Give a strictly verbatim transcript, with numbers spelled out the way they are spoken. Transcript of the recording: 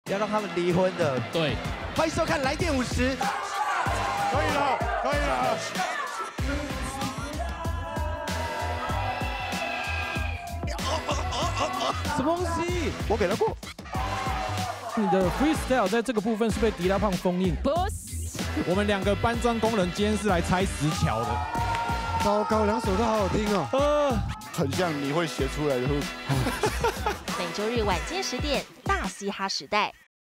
要让他们离婚的。 对， 欢迎收看《来电五十》。 可以了，可以了。 什么东西？ 我给他过。 你的 freestyle 在这个部分是被迪拉胖封印。 不是， 我们两个搬砖工人今天是来拆石桥的。 糟糕，两首都好好听哦。 呃， 很像你会写出来的。 每周日晚间十点，大嘻哈时代。